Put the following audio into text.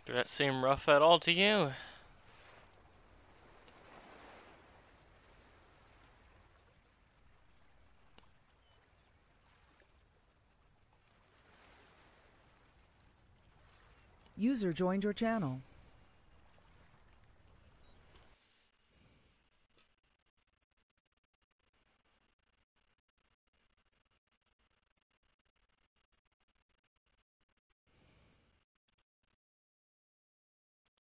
Did that seem rough at all to you? User joined your channel.